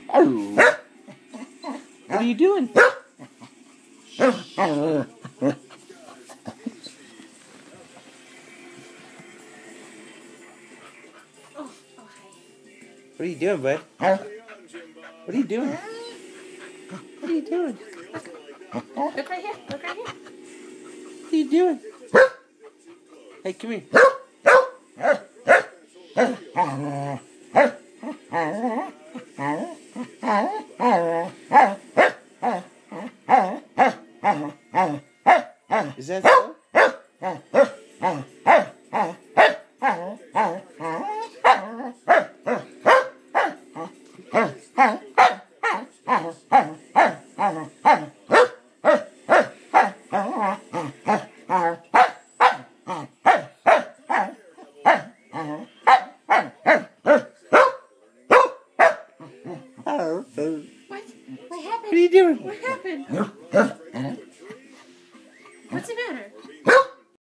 What are you doing? What are you doing, bud? What are you doing? What are you doing? Look right here. Look right here. What are you doing? Hey, come here. Is that so? What? What happened? What are you doing? What happened?